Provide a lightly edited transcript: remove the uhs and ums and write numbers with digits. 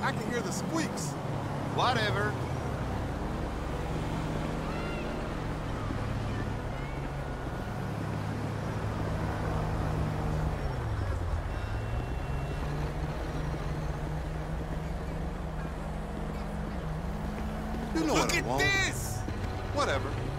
I can hear the squeaks. Whatever. You know Look what I at want. this! Whatever.